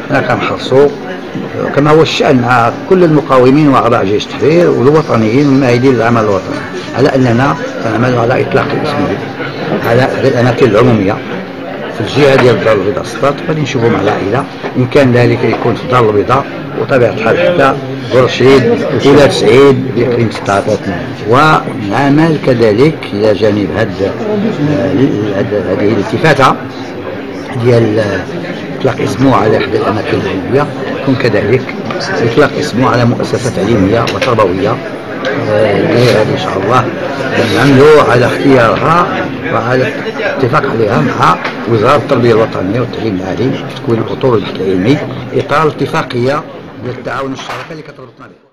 حنا كنحرصوا كما هو الشأن مع كل المقاومين وأعضاء جيش التحرير والوطنيين والمائدين للعمل الوطني على أننا نعمل على إطلاق الإسمية على الأماكن العمومية في الجهة ديال الدار البيضاء السطات. غادي نشوفوا مع العائلة إن كان ذلك يكون في الدار البيضاء وطبيعة الحال حتى بورسعيد ولاد سعيد بإقليم سطات، ونعمل كذلك إلى جانب هذه الالتفاتة ديال إطلاق اسمه على إحدى الأماكن العلمية، يكون كذلك إطلاق اسمه على مؤسسات علمية وتربوية اللي غادي إن شاء الله نعملوا على اختيارها وعلى اتفاق عليها مع وزارة التربية الوطنية والتعليم العالي في تكوين الأطر العلمي إطار اتفاقية ديال التعاون الشراكة اللي كتربطنا به.